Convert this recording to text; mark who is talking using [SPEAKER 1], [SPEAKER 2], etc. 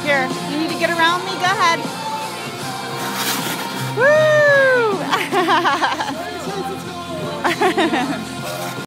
[SPEAKER 1] Here, you need to get around me. Go ahead. Woo!